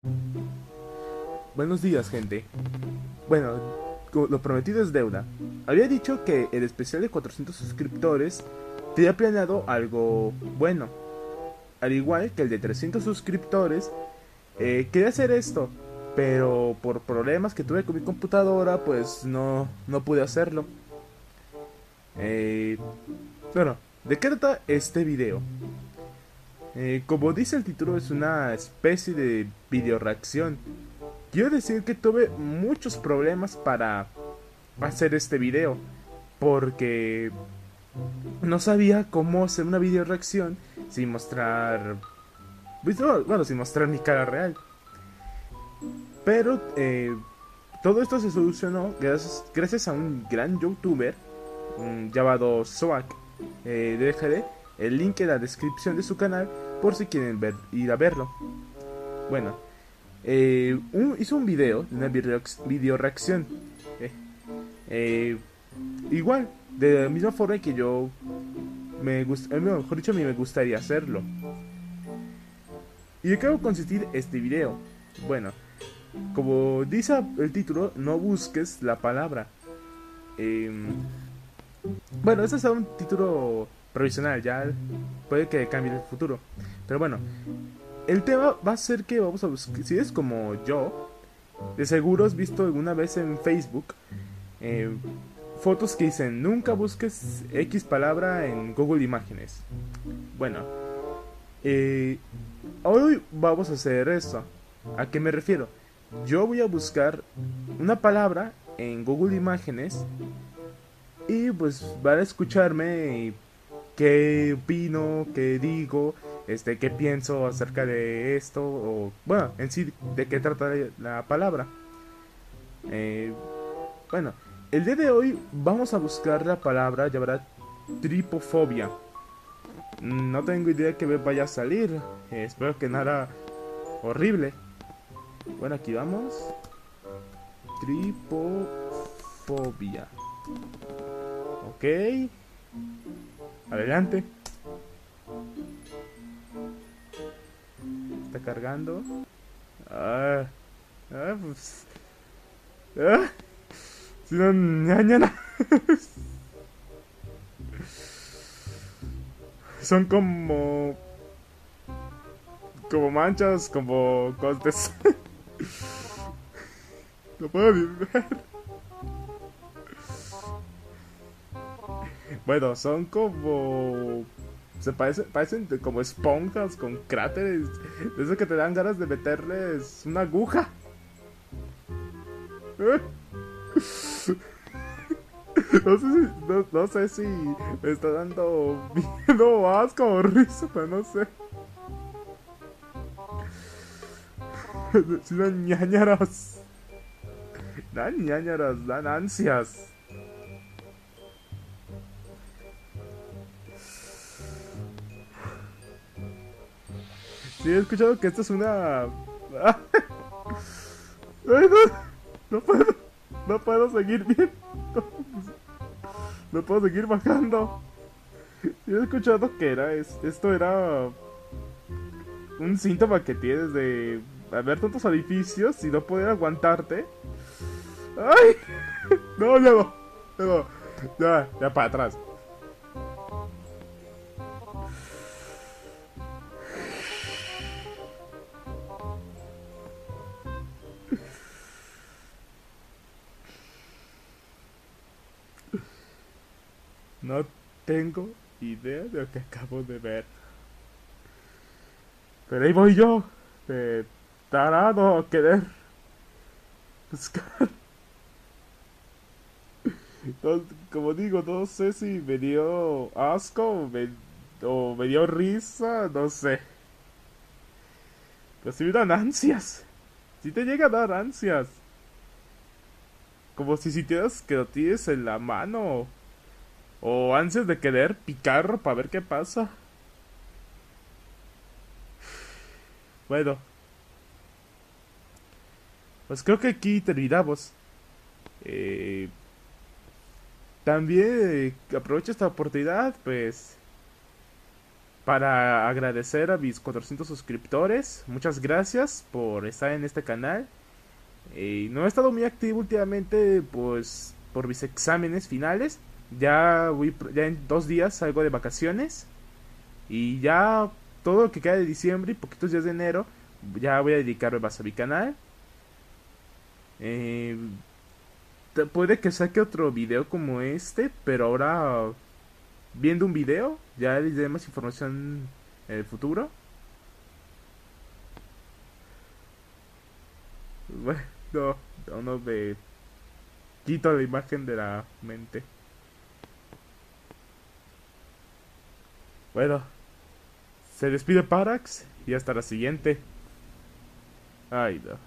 Buenos días, gente. Bueno, lo prometido es deuda. Había dicho que el especial de 400 suscriptores tenía planeado algo bueno. Al igual que el de 300 suscriptores, quería hacer esto, pero por problemas que tuve con mi computadora, pues no pude hacerlo. Eh, bueno, ¿de qué trata este video? Como dice el título, es una especie de video reacción. Quiero decir que tuve muchos problemas para hacer este video, porque no sabía cómo hacer una video reacción sin mostrar, pues, bueno, sin mostrar mi cara real. Pero todo esto se solucionó gracias a un gran youtuber llamado Swag. Dejaré el link en la descripción de su canal por si quieren ir a verlo. Bueno, hizo un video de una video reacción. Eh, eh, Igual, de la misma forma que yo mejor dicho, a mí me gustaría hacerlo. ¿Y de qué va a consistir este video? Bueno, como dice el título, no busques la palabra. Eh, bueno, ese es un título provisional, ya puede que cambie en el futuro. Pero bueno, el tema va a ser que vamos a buscar, si es como yo, de seguro has visto alguna vez en Facebook eh, fotos que dicen nunca busques X palabra en Google Imágenes. Bueno, eh, hoy vamos a hacer eso. ¿A qué me refiero? Yo voy a buscar una palabra en Google Imágenes y pues van a escucharme qué opino, qué digo, qué pienso acerca de esto, o bueno, en sí, de qué trata la palabra. Eh, bueno, el día de hoy vamos a buscar la palabra llamada tripofobia. No tengo idea de qué vaya a salir, espero que nada horrible. Bueno, aquí vamos. Tripofobia. Ok. Adelante. Está cargando. Ah, pues. Ah, si no, ñañana. Son como manchas, como cortes. No puedo ni ver. Bueno, son como. Parecen como esponjas con cráteres. De eso que te dan ganas de meterles una aguja. No sé si me está dando miedo o asco o risa, pero no sé. Si dan ñañaras. Dan ñañaras, dan ansias. Sí, he escuchado que esto es una. Ay, no puedo. No puedo seguir bien. No puedo seguir bajando. Yo he escuchado que esto era un síntoma que tienes de ver tantos edificios y no poder aguantarte. ¡Ay! No, luego. Ya para atrás. No tengo idea de lo que acabo de ver. Pero ahí voy yo, de tarado a querer buscar. Como digo, no sé si me dio asco o me dio risa, no sé. Pero sí me dan ansias. Sí te llega a dar ansias. Como si sintieras que lo tienes en la mano. O ansias de querer picar para ver qué pasa. Bueno, pues creo que aquí terminamos. Eh, También aprovecho esta oportunidad, pues, para agradecer a mis 400 suscriptores. Muchas gracias por estar en este canal. No he estado muy activo últimamente, pues por mis exámenes finales. Ya en 2 días salgo de vacaciones. Y ya todo lo que queda de diciembre y poquitos días de enero, ya voy a dedicarme más a mi canal. Eh, Puede que saque otro video como este, pero ahora viendo un video, ya les dé más información en el futuro. Bueno, no me quito la imagen de la mente. Bueno, se despide Parax y hasta la siguiente. Ay, no.